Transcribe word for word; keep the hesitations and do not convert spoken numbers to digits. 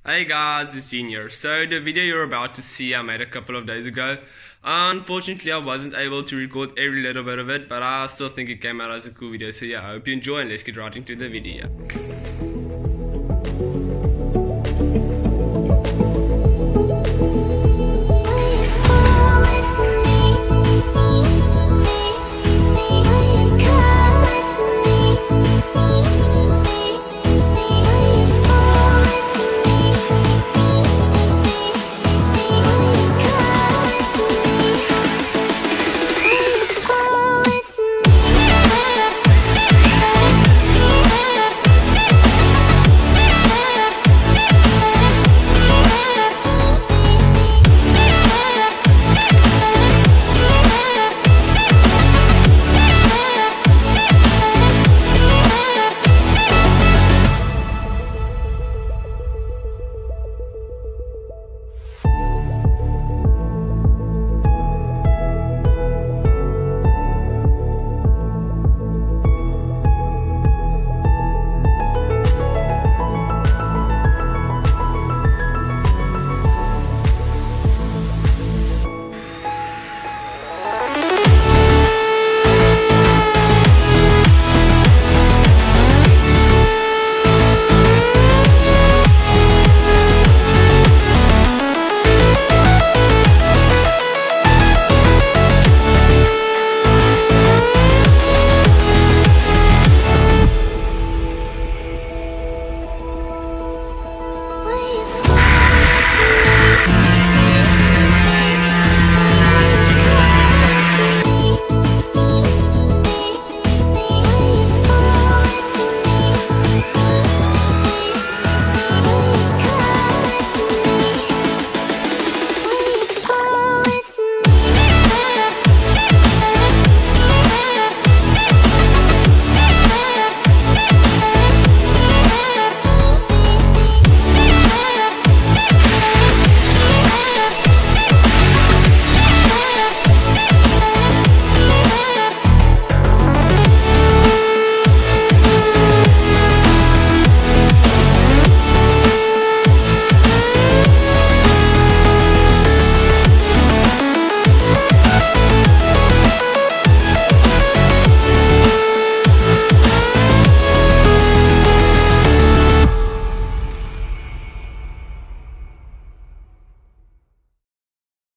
Hey guys, it's Junior. So the video you're about to see I made a couple of days ago. Unfortunately, I wasn't able to record every little bit of it, but I still think it came out as a cool video. So yeah, I hope you enjoy and let's get right into the video.